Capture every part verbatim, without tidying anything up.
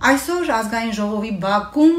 Այսօր ազգային ժողովի բակում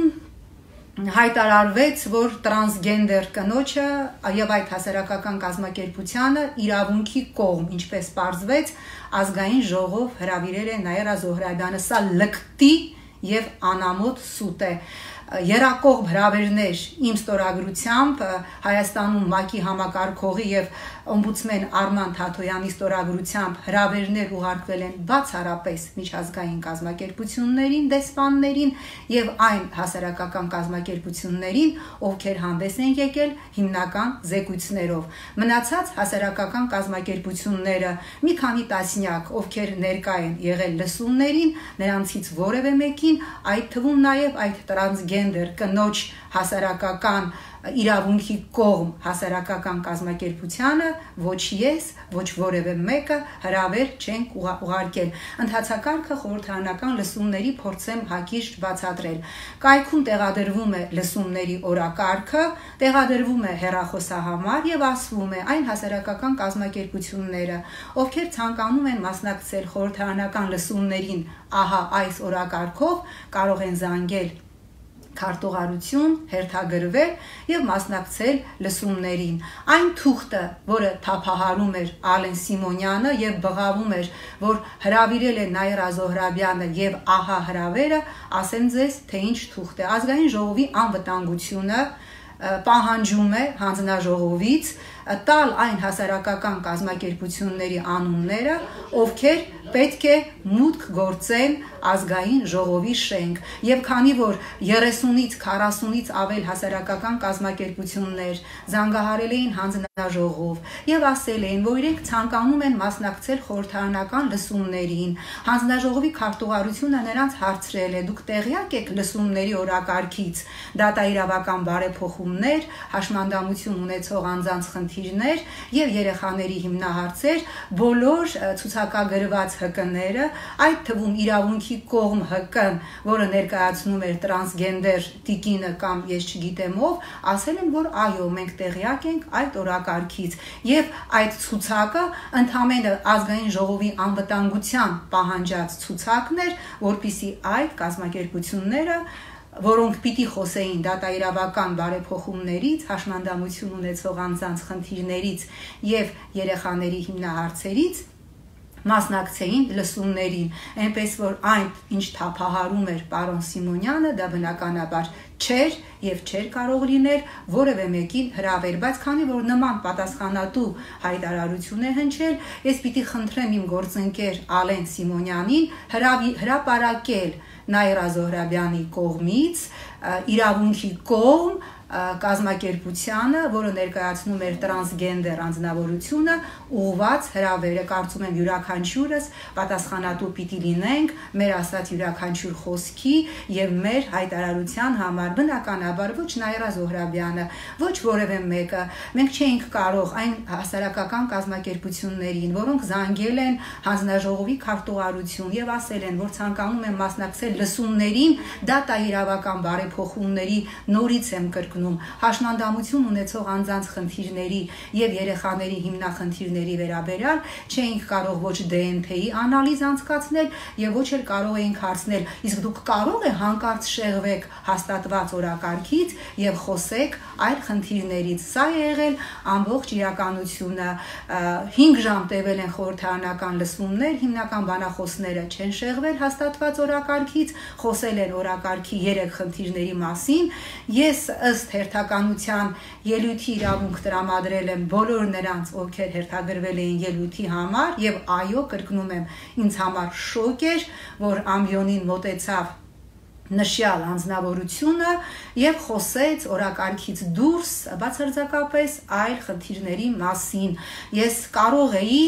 հայտարարվեց, որ տրանսգենդեր կնոջը եւ այդ հասարակական կազմակերպությանը իրավունքի կողմ, ինչպես պարզվեց, ազգային ժողով հրավիրել է Նաիրա Զոհրաբյանը, սա լկտի եւ անամոթ սուտ է։ Երակողմ հրավերներ իմ ստորագրությամբ Հայաստանում ՄԱԿ-ի համակարգողի եւ օմբուդսմեն Արման Թաթոյանի ստորագրությամբ հրավերներ ուղարկվել են բացառապես միջազգային կազմակերպություններին, դեսպաններին եւ այն հասարակական կազմակերպություններին, ովքեր հանդես են եկել հիմնական զեկույցներով։ Մնացած հասարակական կազմակերպությունները մի քանի տասնյակ, ովքեր ներկա են եղել լսումներին, նրանցից որևէ մեկին, այդ թվում նաեւ այդ տրանսգենդեր կնոջ հասարակական իրավունքի կողմ հասարակական կազմակերպությանը ոչ ես, ոչ որևէ մեկը հրավեր չենք ուղարկել։ Ընթացակարգը խորհրդարանական լսումների փորձեմ հակիրճ բացատրել։ Կայքում տեղադրվում է լսումների օրակարգը, տեղադրվում է հեռախոսահամար եւ ասվում է այն հասարակական կազմակերպությունները, ովքեր ցանկանում են մասնակցել խորհրդարանական լսումներին, ահա այս օրակարգով կարող են զանգել քարտուղարություն, հերթագրվել եւ մասնակցել լսումներին։ Այն թուղթը, որը թափահարում էր Ալեն Սիմոնյանը եւ բղավում էր, որ հրավիրել է Նաիրա Զոհրաբյանը եւ ահա հրավերը, ասեմ ձեզ, թե ինչ թուղթ է։ Ազգային ժողովի անվտանգությունը պահանջում է հանձնաժողովից տալ այն հասարակական կազմակերպությունների անունները, ովքեր պետք է մուտք գործեն ազգային ժողովի շենք։ Եվ քանի որ երեսունից քառասունից ավել հասարակական կազմակերպություններ զանգահարել էին հանձնաժողով եւ ասել էին, որ իրենք ցանկանում են մասնակցել խորհրդարանական լսումներին, հանձնաժողովի քարտուղարությունը նրանց հարցրել է. դուք տեղյակ եք լսումների օրակարգից, դատաիրավական բարեփոխումներ, հաշմանդամություն ունեցող անձանց խնդիրներ եւ երեխաների հիմնահարցեր, բոլոր ցուցակագրված հ կ-ները, այդ թվում իրավունքի կողմ հ կ-ն, որը ներկայացնում էր տրանսգենդեր տիկինը կամ ես չգիտեմ ով, ասել են, որ այո, մենք տեղյակ ենք այդ օրակարգից եւ այդ ցուցակը ընդհանրապես ազգային ժողովի անվտանգության պահանջած ցուցակն էր, որպիսի այդ կազմակերպությունները, որոնք պիտի խոսեին դատաիրավական բարեփոխումներից, հաշմանդամություն ունեցող անձանց խնդիրներից եւ երեխաների հիմնահարցերից, մասնակցեին լսումներին, այնպես որ այն, ինչ թափահարում էր պարոն Սիմոնյանը, դա բնականաբար չէր եւ չէր կարող լինել որևէ մեկին հրավեր, բայց քանի որ նման պատասխանատու հայտարարություն է հնչել, ես պիտի խնդրեմ իմ գործընկեր Ալեն Սիմոնյանին հրապարակել Նաիրա Զոհրաբյանի կողմից իրավունքի կողմ կազմակերպությանը, որը ներկայացնում էր տրանսգենդեր անձնավորությունը, ուղղված հրավերը, կարծում եմ յուրաքանչյուրս պատասխանատու պիտի լինենք մեր ասած յուրաքանչյուր խոսքի եւ մեր հայտարարության համար։ Բնականաբար ոչ Նաիրա Զոհրաբյանը, ոչ որևէ մեկը, մենք չէինք կարող այն հասարակական կազմակերպություններին, որոնք զանգել են հանձնաժողովի քարտուղարություն եւ ասել են, որ ցանկանում են մասնակցել լսումներին, դատաիրավական բարեփոխումների նորից եմ կրկնում հաշմանդամություն ունեցող անձանց խնդիրների եւ երեխաների հիմնախնդիրների վերաբերյալ չէինք կարող ոչ դե են թե-ի անալիզ անցկացնել եւ ոչ էլ կարող էինք հարցնել, իսկ դուք կարող եք հանկարծ շեղվեք հաստատված օրակարգից եւ խոսեք այլ խնդիրներից։ Սա է եղել ամբողջ իրականությունը։ հինգ ժամ տևել են խորհրդարանական լսումներ, հիմնական բանախոսները չեն շեղվել հաստատված օրակարգից, խոսել են օրակարգի երեք խնդիրների մասին։ Ես ըստ հերթականության ելույթի իրավունք տրամադրել եմ բոլոր նրանց, ովքեր հերթագրվել էին ելույթի համար եւ այո, կրկնում եմ, ինձ համար շոկ էր, որ ամբիոնին մոտեցավ նշյալ անձնավորությունը եւ խոսեց օրակարգից դուրս բացարձակապես այլ խնդիրների մասին։ Ես կարող էի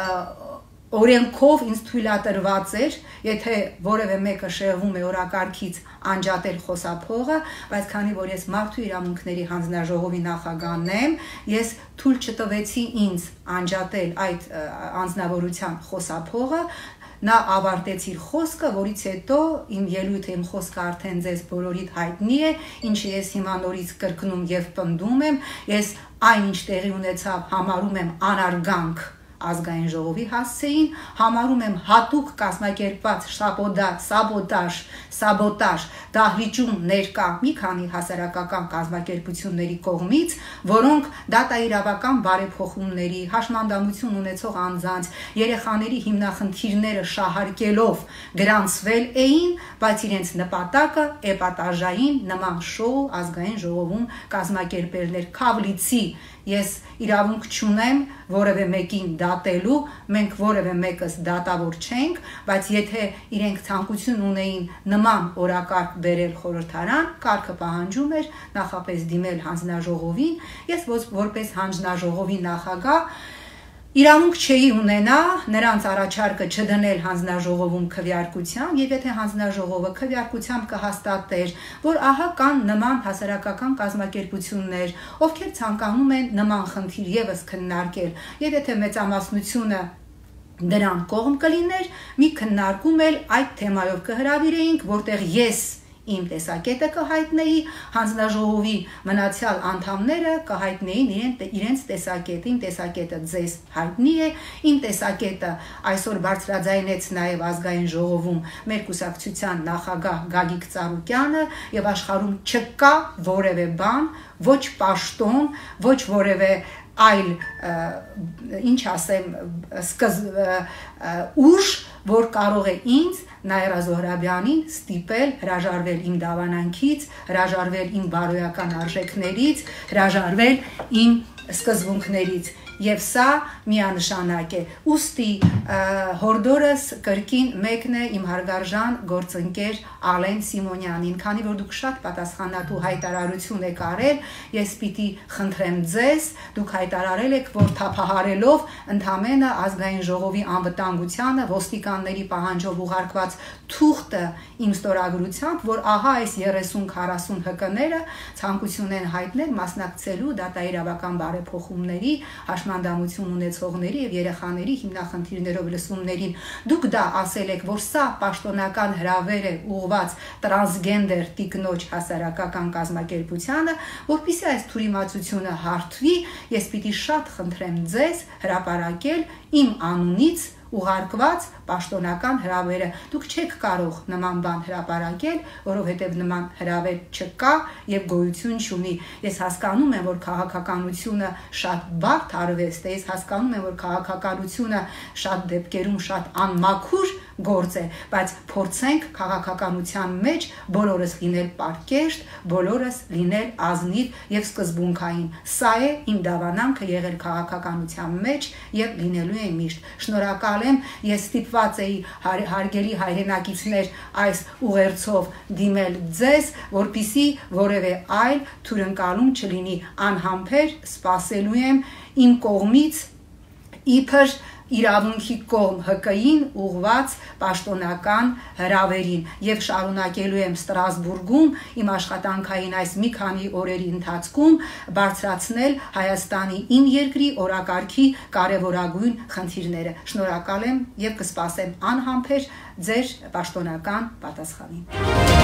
օրենքով ինձ թույլատրված էր, եթե որևէ մեկը շեղվում է օրակարգից, անջատել խոսափողը, բայց քանի որ ես մարդու իրավունքների հանձնաժողովի նախագահն եմ, ես թույլ չտվեցի ինձ անջատել այդ անձնավորության խոսափողը, նա ավարտեց իր խոսքը, որից հետո իմ ելույթը, իմ խոսքը արդեն ձեզ բոլորիդ հայտնի է, ինչը ես հիմա նորից կրկնում եւ պնդում եմ, ես այն ինչ տեղի ունեցավ համարում եմ անարգանք ազգային ժողովի հասցեին, համարում եմ հատուկ կազմակերպված սաբոտաժ, սաբոտաժ դահլիճում ներկա մի քանի հասարակական կազմակերպությունների կողմից, որոնք դատաիրավական բարեփոխումների, հաշմանդամություն ունեցող անձանց, երեխաների հիմնախնդիրները շահարկելով գրանցվել էին, բայց իրենց նպատակը էպատաժային նման շոու ազգային ժողովում կազմակերպելներ քավլիցի ես իրավունք չունեմ որևէ մեկին դատելու, մենք որևէ մեկս դատավոր չենք, բայց եթե իրենք ցանկություն ունեին նման օրակարգ բերել խորհրդարան, կարգը պահանջում էր նախապես դիմել հանձնաժողովին, ես որպես հանձնաժողովի նախագահ իրավունք չէի ունենա նրանց առաջարկը չդնել հանձնաժողովում քվեարկության, եւ եթե հանձնաժողովը քվեարկությամբ կհաստատեր, որ ահա կան նման հասարակական կազմակերպություններ, ովքեր ցանկանում են նման խնդիր եւս քննարկել, եւ եթե մեծամասնությունը դրան կողմ կլիներ, մի քննարկում էլ այդ թեմայով կհրավիրեինք, որտեղ ես իմ տեսակետը կհայտնեի, հանձնաժողովի մնացյալ անդամները կհայտնեին իրենց տեսակետը, իմ տեսակետը ձեզ հայտնի է, իմ տեսակետը այսօր բարձրաձայնեց նաև ազգային ժողովում մեր կուսակցության նախագահ Գագիկ Ծառուկյանը եւ աշխարհում չկա որևէ բան, ոչ պաշտոն, ոչ որևէ այլ ինչ ասեմ ուժ, որ կարող է ինձ Նաիրա Զոհրաբյանին ստիպել հրաժարվել իմ դավանանքից, հրաժարվել իմ բարոյական արժեքներից, հրաժարվել իմ սկզբունքներից եւ սա միանշանակ է ուստի հորդորս կրկին մեկն է իմ հարգարժան գործընկեր Ալեն Սիմոնյանին, քանի որ դուք շատ պատասխանատու հայտարարություն եք արել, ես պիտի խնդրեմ ձեզ, դուք հայտարարել եք, որ թափահարելով ընդամենը ազգային ժողովի անվտանգությանը ոստիկանների պահանջով ուղարկված թուղթը իմ ստորագրությամբ, որ ահա այս երեսուն քառասուն հկները ցանկություն են հայտնել մասնակցելու դատաիրավական բարեփոխումների հաշմանդամություն ունեցողների եւ երեխաների հիմնախնդիրներով լսումներին, դուք դա ասել եք, որ սա պաշտոնական հրավեր է ուղղված տրանսգենդեր տիկնոջ հասարակական կազմակերպությանը, որպեսզի այս թյուրիմացությունը հարթվի, ես պիտի շատ խնդրեմ ձեզ հրապարակել իմ անունից ուղարկված պաշտոնական հրավերը, դուք չեք կարող նման բան հրապարակել, որովհետև նման հրավեր չկա եւ գոյություն չունի, ես հասկանում եմ, որ քաղաքականությունը շատ բարդ արվեստ է, ես հասկանում եմ, որ քաղաքականությունը շատ դեպքերում շատ անմաքուր գործ է, բայց փորձենք քաղաքականության մեջ բոլորս լինել պարկեշտ, բոլորս լինել ազնիվ եւ սկզբունքային, սա է իմ դավանանքը եղել քաղաքականության մեջ եւ լինելու է միշտ, շնորհակալ եմ, ես ստիպված էի հարգելի հայրենակիցներ այս ուղերձով դիմել ձեզ, որպեսզի որևէ այլ թյուրընկալում չլինի, անհամբեր սպասելու եմ իմ կողմից իբր իրավունքի կողմ ՀԿ-ին ուղղված պաշտոնական հրավերին եւ շարունակելու եմ Ստրասբուրգում իմ աշխատանքային այս մի քանի օրերի ընթացքում բարձրացնել Հայաստանի իմ երկրի օրակարգի կարևորագույն խնդիրները։ Շնորհակալ եմ եւ կսպասեմ անհամբեր ձեր պաշտոնական պատասխանին։